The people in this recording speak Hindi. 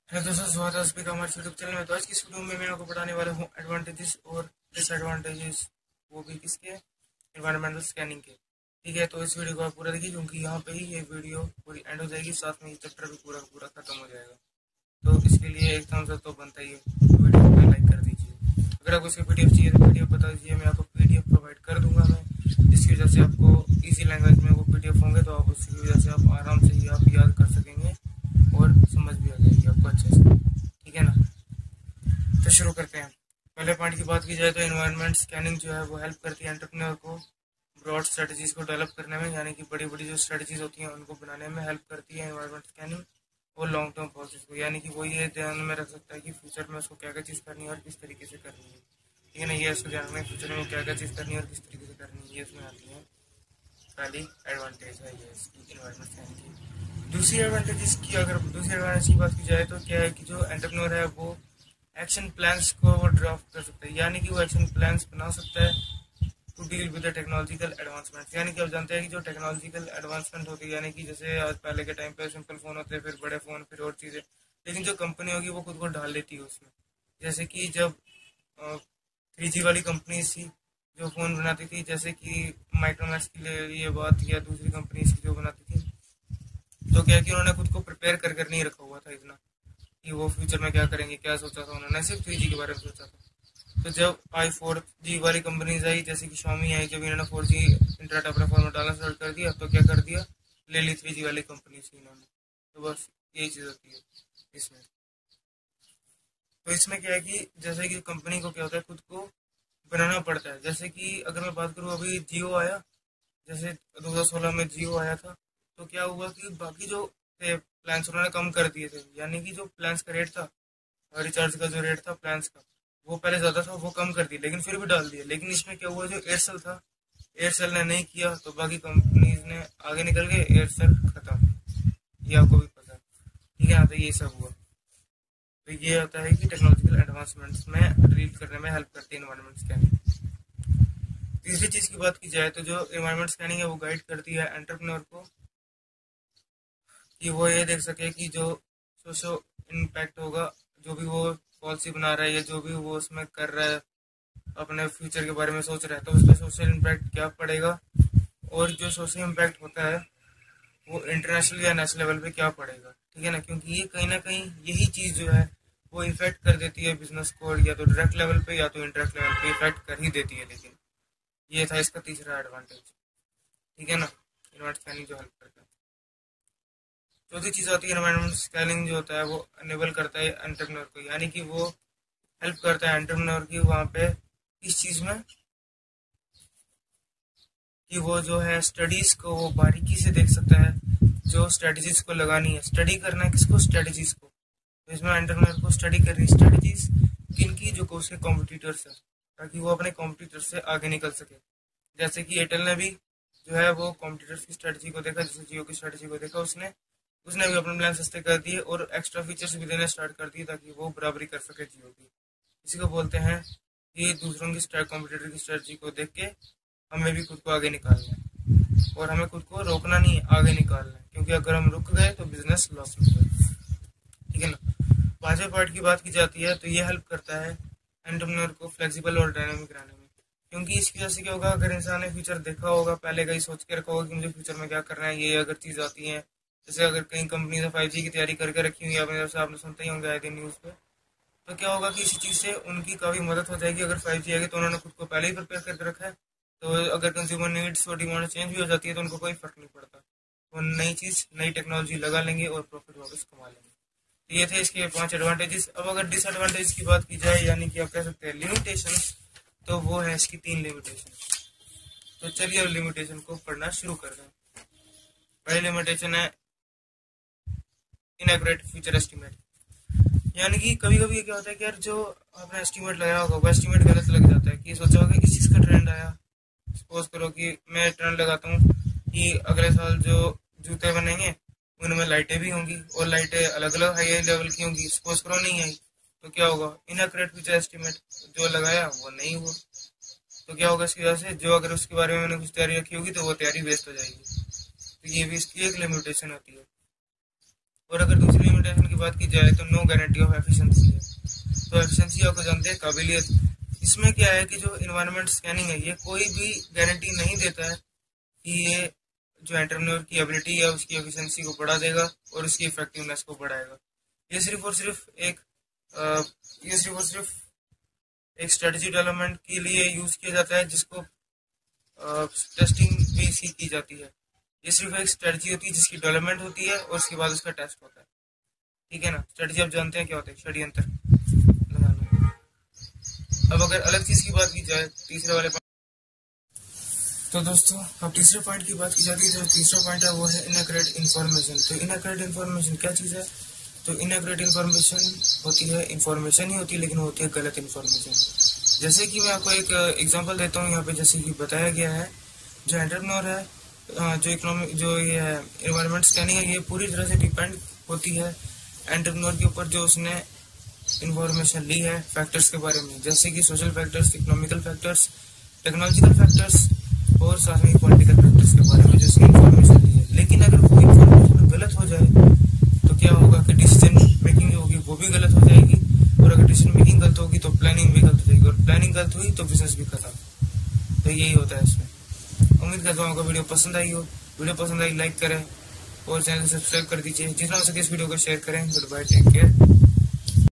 हेलो दोस्तों, स्वागत है स्पीक हमारे यूट्यूब चैनल में। तो आज की इस वीडियो में मैं आपको बताने वाला हूँ एडवांटेजेस और डिसएडवांटेजेस, वो भी किसके, एनवायरमेंटल स्कैनिंग के। ठीक है, तो इस वीडियो को आप पूरा देखिए क्योंकि यहाँ पे ही ये वीडियो पूरी एंड हो जाएगी, साथ में ये चैप्टर भी पूरा पूरा खत्म हो जाएगा। तो इसके लिए एक थम्स अप तो बनता ही है, वीडियो को लाइक कर दीजिए। अगर आपको इसकी पीडीएफ चाहिए तो पीडीएफ बता दीजिए, मैं आपको पीडीएफ प्रोवाइड कर दूंगा मैं, जिसकी वजह से आपको इजी लैंग्वेज में वो पीडीएफ होंगे, तो आप उसकी वजह से आप आराम से ही आप याद कर सकेंगे और समझ भी आ जाएगी आपको अच्छे से। ठीक है ना, तो शुरू करते हैं। पहले पॉइंट की बात की जाए तो एनवायरनमेंट स्कैनिंग जो है वो हेल्प करती है एंटरप्रेन्योर को ब्रॉड स्ट्रेटजीज को डेवलप करने में, यानी कि बड़ी बड़ी जो स्ट्रेटजीज होती हैं उनको बनाने में हेल्प करती है एनवायरनमेंट स्कैनिंग। और लॉन्ग टर्म प्रोसेस को, यानी कि वो ये ध्यान में रख सकता है कि फ्यूचर में उसको क्या क्या चीज़ करनी है और किस तरीके से करनी है। ठीक है ना, ये उसको ध्यान में फ्यूचर में क्या क्या चीज़ करनी है और किस तरीके से करनी है, ये इसमें आती है। पहली एडवांटेज है ये इसकी एनवायरनमेंट स्कैनिंग की। दूसरी एडवांटेज की बात की जाए तो क्या है कि जो एंटरप्रेन्योर है वो एक्शन प्लान्स को वो ड्राफ्ट कर सकता है, यानी कि वो एक्शन प्लान्स बना सकता है to deal with the technological advancement. यानी कि आप जानते हैं कि जो टेक्नोलॉजिकल एडवांसमेंट होती है, यानी कि जैसे आज पहले के टाइम पे सिंपल फोन होते हैं, फिर बड़े फोन, फिर और चीज़ें, लेकिन जो कंपनी होगी वो खुद को ढाल लेती है उसमें। जैसे कि जब 3G वाली कंपनी थी जो फ़ोन बनाती थी, जैसे कि माइक्रोमैक्स के लिए ये बात, या दूसरी कंपनी जो बनाती थी, तो क्या कि उन्होंने खुद को प्रिपेयर कर कर नहीं रखा हुआ था इतना कि वो फ्यूचर में क्या करेंगे। क्या सोचा था उन्होंने, सिर्फ 3G के बारे में सोचा था। तो जब i4G वाली कंपनीज आई, जैसे कि Xiaomi आई, जब इन्होंने 4G इंटरनेट अपने फोन में डालना स्टार्ट कर दिया, तो क्या कर दिया, ले ली 3G वाली कंपनी से इन्होंने। तो बस यही चीज़ होती है इसमें। तो इसमें क्या है कि जैसे कि कंपनी को क्या होता है, खुद को बनाना पड़ता है। जैसे कि अगर मैं बात करूँ, अभी जियो आया, जैसे 2016 में जियो आया था, तो क्या हुआ कि बाकी जो थे प्लान्स उन्होंने कम कर दिए थे, यानी कि जो प्लान्स का रेट था, रिचार्ज का जो रेट था प्लान्स का, वो पहले ज़्यादा था, वो कम कर दिया, लेकिन फिर भी डाल दिया। लेकिन इसमें क्या हुआ, जो एयरसेल था, एयरसेल ने नहीं किया, तो बाकी कंपनीज ने आगे निकल गए, एयरसेल खत्म। ये आपको भी पता है। ठीक है ना, तो ये सब हुआ। तो ये होता है कि टेक्नोलॉजिकल एडवांसमेंट्स में डील करने में हेल्प करती है एनवायरमेंट स्कैनिंग। तीसरी चीज़ की बात की जाए तो जो एनवायरमेंट स्कैनिंग है वो गाइड करती है एंटरप्रेन्योर को कि वो ये देख सके कि जो सोशल इम्पैक्ट होगा, जो भी वो पॉलिसी बना रहा है या जो भी वो उसमें कर रहा है, अपने फ्यूचर के बारे में सोच रहा है, तो उस पर सोशल इम्पैक्ट क्या पड़ेगा, और जो सोशल इम्पैक्ट होता है वो इंटरनेशनल या नेशनल लेवल पे क्या पड़ेगा। ठीक है ना, क्योंकि ये कहीं ना कहीं यही चीज़ जो है वो इफेक्ट कर देती है बिजनेस को, या तो डायरेक्ट लेवल पे या तो इनडायरेक्ट लेवल पे इफेक्ट कर ही देती है। लेकिन ये था इसका तीसरा एडवांटेज। ठीक है ना, इन्वायरमेंट स्कैनिंग जो हेल्प करता है। चौथी चीज़ आती है, एनवायरमेंट स्कैनिंग जो होता है वो अनेबल करता है एंटरप्रेन्योर को, यानी कि वो हेल्प करता है एंटरप्रेन्योर की वहाँ पे इस चीज़ में कि वो जो है स्टडीज़ को वो बारीकी से देख सकता है, जो स्ट्रेटजीज को लगानी है। स्टडी करना है किसको, स्ट्रेटजीज को। तो इसमें एंटरप्रेन्योर को स्टडी करनी स्ट्रेटजीज किनकी, जो उसके कॉम्पिटिटर्स है, ताकि वो अपने कॉम्पिटिटर से आगे निकल सके। जैसे कि एयरटेल ने भी जो है वो कॉम्पिटिटर्स की स्ट्रेटजी को देखा, जैसे जियो की स्ट्रेटजी को देखा, उसने उसने भी अपने प्लान सस्ते कर दिए और एक्स्ट्रा फीचर्स भी देने स्टार्ट कर दिए, ताकि वो बराबरी कर सके जियो की। इसी को बोलते हैं कि दूसरों की कॉम्पिटिटर की स्ट्रेटजी को देख के हमें भी खुद को आगे निकालना है, और हमें खुद को रोकना नहीं है, आगे निकालना है, क्योंकि अगर हम रुक गए तो बिजनेस लॉस में जाएगा। ठीक है ना। पांचवें पार्ट की बात की जाती है तो ये हेल्प करता है एंटरप्रेन्योर को फ्लेक्सिबल और डायनामिक रहने में, क्योंकि इसकी वजह से क्या होगा, अगर इंसान ने फ्यूचर देखा होगा, पहले का ही सोच के रखा होगा कि मुझे फ्यूचर में क्या करना है, ये अगर चीज़ आती है, जैसे अगर कई कंपनी ने 5G की तैयारी करके रखी हुई है, अपने से आपने सुनते ही होंगे आए दिन न्यूज़ पे, तो क्या होगा कि इसी चीज़ से उनकी काफ़ी मदद हो जाएगी। अगर 5G आएगी तो उन्होंने खुद को पहले ही प्रिपेयर करके रखा है, तो अगर कंज्यूमर नीड्स और डिमांड चेंज भी हो जाती है तो उनको कोई फर्क नहीं पड़ता, वो नई चीज़ नई टेक्नोलॉजी लगा लेंगे और प्रॉफिट वापस कमा लेंगे। तो ये थे इसके 5 एडवांटेजेस। अब अगर डिसएडवांटेज की बात की जाए, यानी कि आप कह सकते हैं लिमिटेशन, तो वो है इसकी 3 लिमिटेशन। तो चलिए अब लिमिटेशन को पढ़ना शुरू कर रहे हैं। पहली लिमिटेशन है इनएक्यूरेट फ्यूचर एस्टिमेट। यानी कि कभी कभी क्या होता है कि यार जो आपने एस्टिमेट लगाया होगा वो एस्टिमेट गलत लग जाता है, कि सोचा होगा किस चीज़ का ट्रेंड आया। सपोज करो कि मैं ट्रेंड लगाता हूँ कि अगले साल जो जूते बनेंगे उनमें लाइटें भी होंगी, और लाइटें अलग अलग हाई लेवल की होंगी। सपोज करो नहीं आई, तो क्या होगा, इनएक्यूरेट फ्यूचर एस्टिमेट जो लगाया वो नहीं हुआ, तो क्या होगा इसकी वजह से, जो अगर उसके बारे में मैंने कुछ तैयारी रखी होगी तो वो तैयारी वेस्ट हो जाएगी। तो ये भी इसकी एक लिमिटेशन होती है। और अगर दूसरी लिमिटेशन की बात की जाए तो नो गारंटी ऑफ एफिशिएंसी है। तो एफिशिएंसी आपको जानते हैं काबिलियत। इसमें क्या है कि जो इन्वायरमेंट स्कैनिंग है ये कोई भी गारंटी नहीं देता है कि ये जो एंटरप्रेन्योर की एबिलिटी है उसकी एफिशिएंसी को बढ़ा देगा और उसकी इफेक्टिवनेस को बढ़ाएगा। ये सिर्फ और सिर्फ एक स्ट्रेटजी डेवलपमेंट के लिए यूज किया जाता है, जिसको टेस्टिंग भी इसकी की जाती है। ये सिर्फ एक स्ट्रेटजी होती है जिसकी डेवलपमेंट होती है और उसके बाद उसका टेस्ट होता है। ठीक है ना। स्ट्रेटजी आप जानते हैं क्या होता है, षड्यंत्र लगाना। अब अगर अलग चीज की बात की जाए तीसरे वाले पॉइंट, तो दोस्तों अब तीसरे पॉइंट की बात की जाती है। जो तीसरा पॉइंट है वो है इनएक्यूरेट इन्फॉर्मेशन। तो इनएक्यूरेट इन्फॉर्मेशन क्या चीज है? तो इनएक्यूरेट इन्फॉर्मेशन होती है, इन्फॉर्मेशन ही होती है लेकिन होती है गलत इन्फॉर्मेशन। जैसे कि मैं आपको एक एग्जांपल देता हूँ यहाँ पे। जैसे कि बताया गया है जो एंटरप्रेन्योर है, जो इकोनॉमिक जो ये है एनवायरनमेंट स्कैनिंग है, ये पूरी तरह से डिपेंड होती है एंटरप्रेन्योर के ऊपर जो उसने इन्फॉर्मेशन ली है फैक्टर्स के बारे में, जैसे कि social factors, economical factors, technological factors और साथ में पॉलिटिकल फैक्टर्स के बारे में जो उसने इन्फॉर्मेशन ली है। लेकिन अगर वो इन्फॉर्मेशन गलत हो जाए तो क्या होगा कि डिसीजन मेकिंग होगी वो भी गलत हो जाएगी, और अगर डिसीजन मेकिंग गलत होगी तो प्लानिंग भी गलत हो जाएगी, और प्लानिंग गलत हुई तो बिजनेस भी खत्म। तो यही होता है इसमें। उम्मीद करता हूँ आपको वीडियो पसंद आई हो। वीडियो पसंद आई लाइक करें और चैनल को सब्सक्राइब कर दीजिए। जितना हो सके इस वीडियो को शेयर करें। Goodbye, take care.